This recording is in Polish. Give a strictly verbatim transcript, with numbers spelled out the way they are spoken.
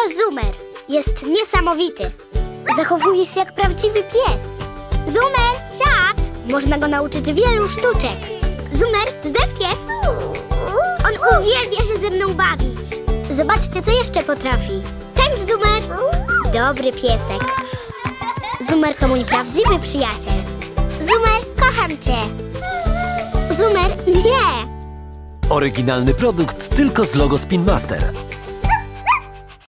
Zumer. Jest niesamowity. Zachowuje się jak prawdziwy pies. Zumer, siad! Można go nauczyć wielu sztuczek. Zumer, zdech pies. On uwielbia się ze mną bawić. Zobaczcie, co jeszcze potrafi. Tańcz, Zumer. Dobry piesek. Zumer to mój prawdziwy przyjaciel. Zumer, kocham cię. Zumer, nie. Oryginalny produkt tylko z logo Spin Master.